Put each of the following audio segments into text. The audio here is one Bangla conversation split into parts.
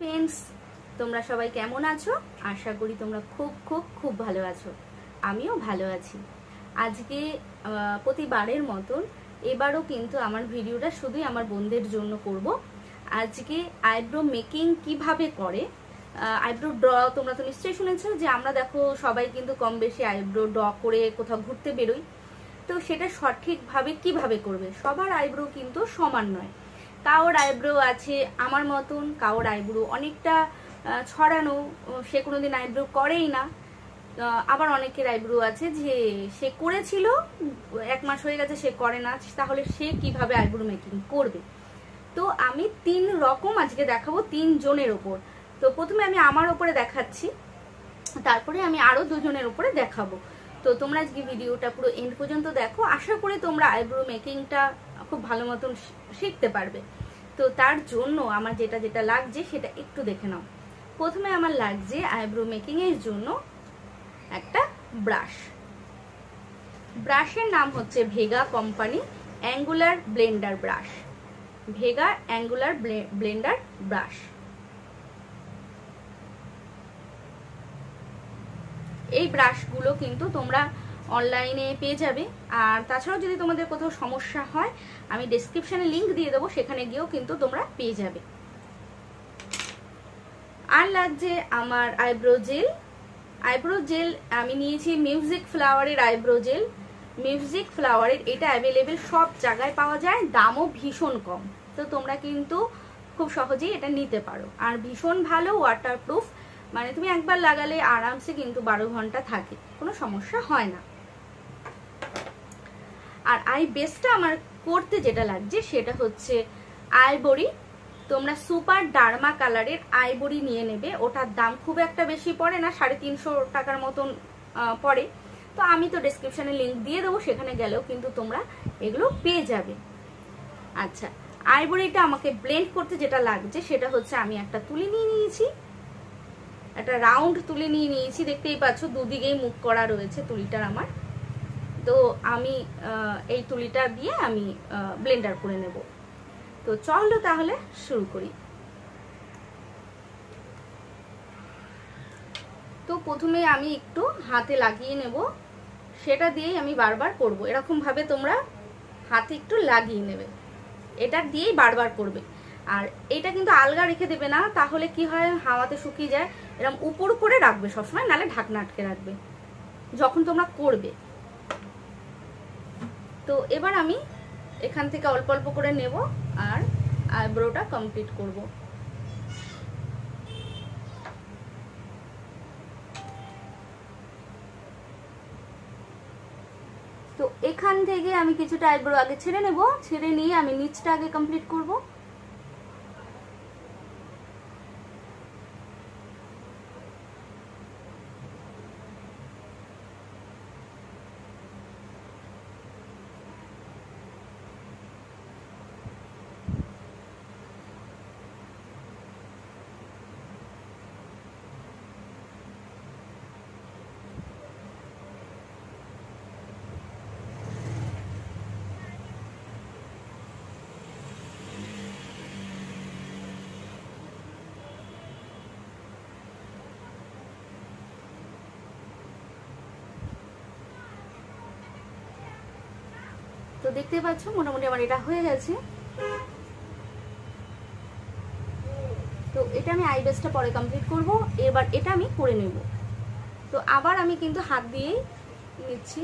ফ্রেন্ডস, তোমরা সবাই কেমন আছো? আশা করি তোমরা খুব খুব খুব ভালো আছো। আমিও ভালো আছি। আজকে প্রতিবারের মতন এবারও কিন্তু আমার ভিডিওটা শুধুই আমার বোনদের জন্য করব। আজকে আইব্রো মেকিং কিভাবে করে, আইব্রো ড্র তোমরা তো নিশ্চয়ই শুনেছো যে আমরা দেখো সবাই কিন্তু কম বেশি আইব্রো ড্র করে কোথাও ঘুরতে বেরোই। তো সেটা সঠিকভাবে কিভাবে করবে, সবার আইব্রো কিন্তু সমান নয়। কারোর আইব্রো আছে আমার মতন, কারোর আইব্রো অনেকটা ছড়ানো, সে কোনোদিন আইব্রো করেই না। আবার অনেকের আইব্রো আছে যে সে করেছিল 1 মাস হয়ে গেছে সে করে না, তাহলে সে কিভাবে আইব্রো মেকিং করবে। তো আমি 3 রকম আজকে দেখাবো 3 জনের ওপর। তো প্রথমে আমি আমার ওপরে দেখাচ্ছি, তারপরে আমি আরো 2 জনের ওপরে দেখাবো। তো তোমরা আজকে ভিডিওটা পুরো এন্ড পর্যন্ত দেখো, আশা করি তোমরা আইব্রো মেকিংটা খুব ভালো মতন শিখতে পারবে। তো তার জন্য আমার যেটা যেটা লাগছে সেটা একটু দেখে নাও। প্রথমে আমার লাগছে আইব্রো মেকিং এর জন্য একটা ব্রাশ। ব্রাশের নাম হচ্ছে Vega company angular blender brush. Vega angular blender brush. এই ব্রাশগুলো কিন্তু তোমরা অনলাইনে পেয়ে যাবে। আর তাছাড়াও যদি তোমাদের কোথাও সমস্যা হয় আমি ডেসক্রিপশনে লিংক দিয়ে দেবো, সেখানে গিয়েও কিন্তু তোমরা পেয়ে যাবে। আর লাগছে আমার আইব্রো জেল। আইব্রো জেল আমি নিয়েছি মিউজিক ফ্লাওয়ারের আইব্রো জেল। মিউজিক ফ্লাওয়ারের এটা অ্যাভেলেবেল সব জায়গায় পাওয়া যায়, দামও ভীষণ কম। তো তোমরা কিন্তু খুব সহজেই এটা নিতে পারো। আর ভীষণ ভালো ওয়াটারপ্রুফ, মানে তুমি একবার লাগালে আরামসে কিন্তু 12 ঘন্টা থাকে, কোনো সমস্যা হয় না। আর আই বেসটা আমার করতে যেটা লাগছে সেটা হচ্ছে আইবরি। তোমরা সুপার ডার্মা কালারের আইবরি নিয়ে নেবে। ওটার দাম খুব একটা বেশি পড়ে না, 350 টাকার মতন পড়ে। তো আমি তো ডেসক্রিপশনে লিংক দিয়ে দেবো, সেখানে গেলেও কিন্তু তোমরা এগুলো পেয়ে যাবে। আচ্ছা, আইবরিটা আমাকে ব্লেন্ড করতে যেটা লাগছে সেটা হচ্ছে আমি একটা তুলি নিয়ে নিয়েছি, একটা রাউন্ড তুলি নিয়ে নিয়েছি। দেখতেই পাচ্ছ দুদিকেই মুখ করা রয়েছে তুলিটার আমার। তো আমি এই তুলিটা দিয়ে আমি ব্লেন্ডার করে নেব। তো চলো তাহলে শুরু করি। তো প্রথমে আমি একটু হাতে লাগিয়ে নেব, সেটা দিয়েই আমি বারবার করব। এরকম ভাবে তোমরা হাতে একটু লাগিয়ে নেবে, এটা দিয়েই বারবার করবে। আর এটা কিন্তু আলগা রেখে দেবে না, তাহলে কি হয় হাওয়াতে শুকিয়ে যায়। এরকম উপর করে রাখবে সবসময়, নালে ঢাকনা আটকে রাখবে যখন তোমরা করবে। তো এবার আমি এখান থেকে অল্প অল্প করে নেব আর আইব্রোটা কমপ্লিট করব। তো এখান থেকে আমি কিছুটা আইব্রো আগে ছেড়ে নেব, ছেড়ে নিয়ে আমি নিচটা আগে কমপ্লিট করব। তো দেখতে পাচ্ছ মোটামুটি আমার এটা হয়ে গেছে। তো এটা আমি আই বেসটা পরে কমপ্লিট করব, এবার এটা আমি করে নেব। তো আবার আমি কিন্তু হাত দিয়েই নিচ্ছি।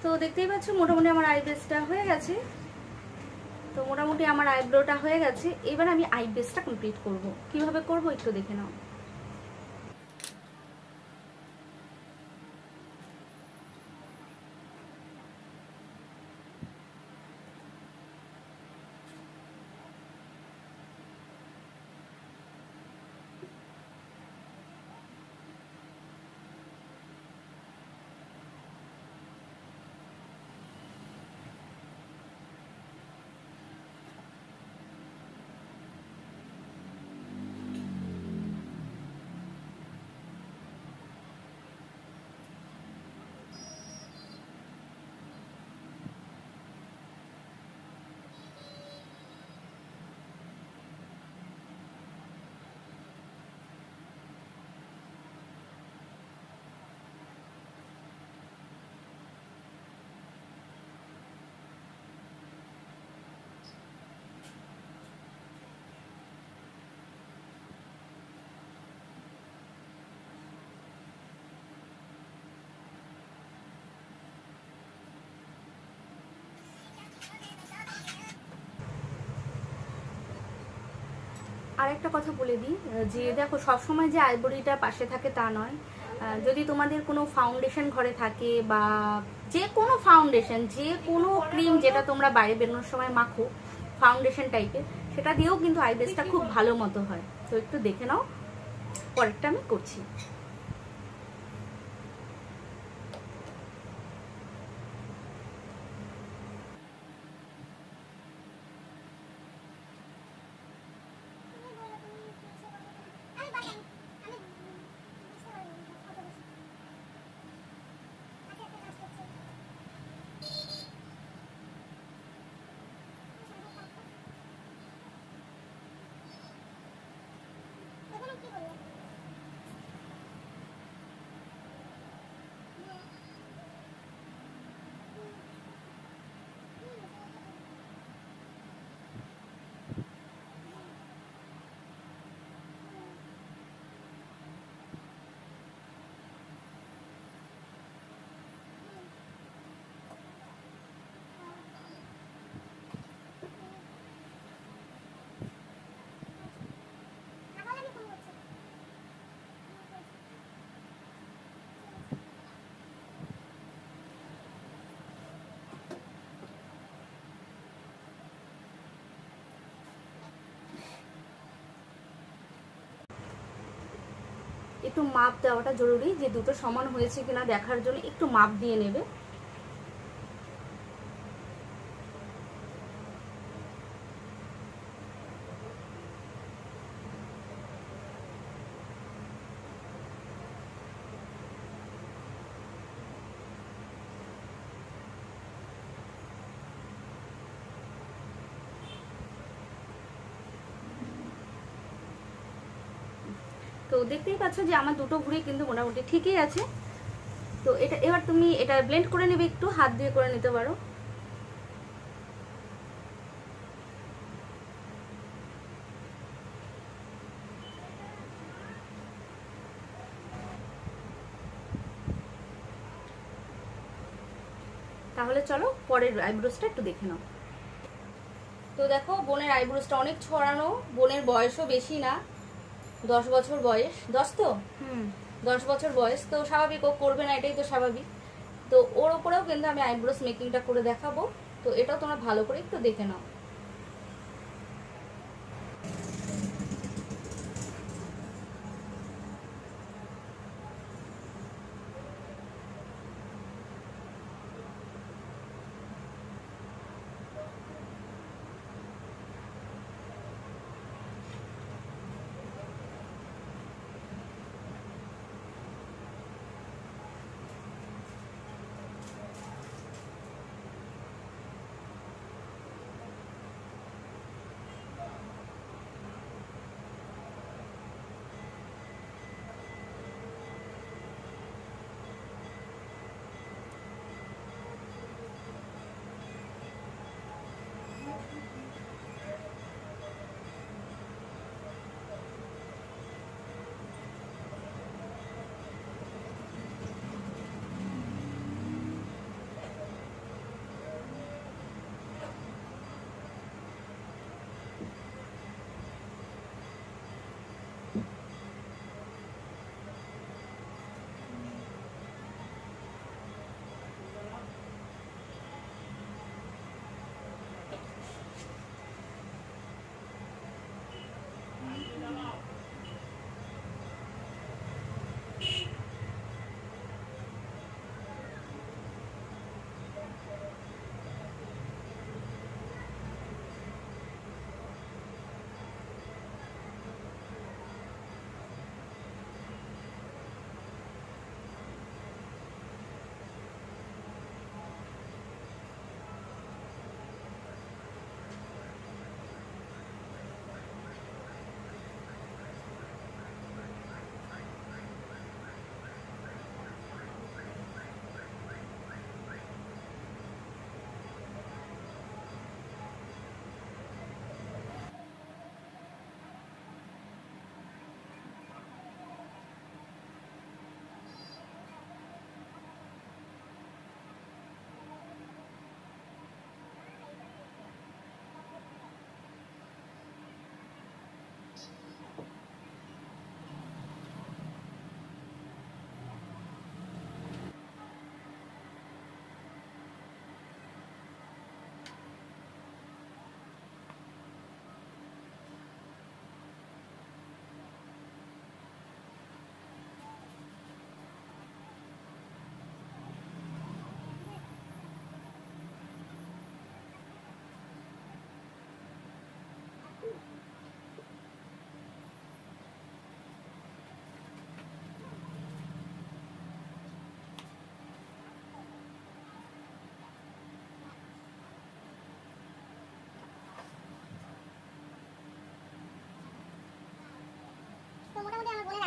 তো দেখতেই পাচ্ছ মোটামুটি আমার আইব্রোসটা হয়ে গেছে। তো মোটামুটি আমার আইব্রোটা হয়ে গেছে। এবার আমি আইব্রোসটা কমপ্লিট করব। কিভাবে করব একটু দেখে নাও। আরেকটা কথা বলে দিই যে দেখো সবসময় যে আইব্রোটা পাশে থাকে তা নয়। যদি তোমাদের কোনো ফাউন্ডেশন ঘরে থাকে বা যে কোনো ফাউন্ডেশন, যে কোনো ক্রিম যেটা তোমরা বাইরে বেরোনোর সময় মাখো ফাউন্ডেশন টাইপের, সেটা দিয়েও কিন্তু আইব্রোসটা খুব ভালো মতো হয়। তো একটু দেখে নাও, পরেরটা আমি করছি। একটু মাপ দেওয়াটা জরুরি, যে দুটো সমান হয়েছে কিনা দেখার জন্য একটু মাপ দিয়ে নেবে। তো দেখতেই পাচ্ছ যে আমার দুটো ঘুরে কিন্তু মোটামুটি ঠিকই আছে। তো এটা এবার তুমি এটা ব্লেন্ড করে নেবে, একটু হাত দিয়ে করে নিতে পারো। তাহলে চলো পরের আইব্রোসটা একটু দেখে নাও। তো দেখো বোনের আইব্রোসটা অনেক ছড়ানো, বোনের বয়সও বেশি না, 10 বছর বয়স। 10 তো 10 বছর বয়স, তো স্বাভাবিক ও করবে না, এটাই তো স্বাভাবিক। তো ওর ওপরেও কিন্তু আমি আইব্রোস মেকিংটা করে দেখাবো। তো এটাও তোমরা ভালো করে একটু দেখে নাও।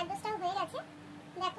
আইব্রোসটাও হয়ে গেছে দেখো।